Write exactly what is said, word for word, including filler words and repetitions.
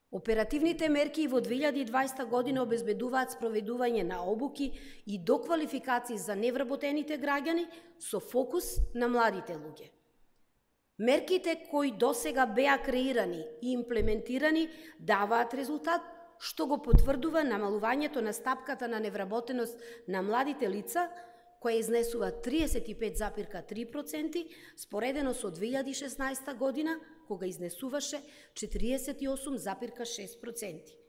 Оперативните мерки во две илјади и дваесета година обезбедуваат спроведување на обуки и доквалификации за невработените граѓани со фокус на младите луѓе. Мерките кои досега беа креирани и имплементирани даваат резултат, што го потврдува намалувањето на стапката на невработеност на младите лица, која изнесува триесет и пет запирка три проценти, споредено со две илјади и шеснаесета година, кога изнесуваше четириесет и осум запирка шест проценти.